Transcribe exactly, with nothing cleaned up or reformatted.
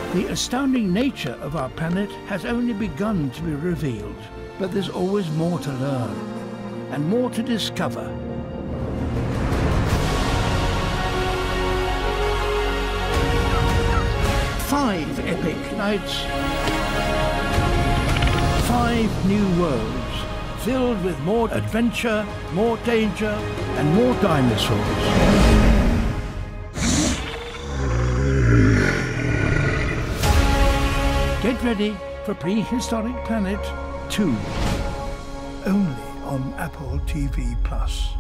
The astounding nature of our planet has only begun to be revealed, but there's always more to learn and more to discover. Five epic nights, five new worlds, filled with more adventure, more danger, and more dinosaurs. Get ready for Prehistoric Planet two, only on Apple T V plus.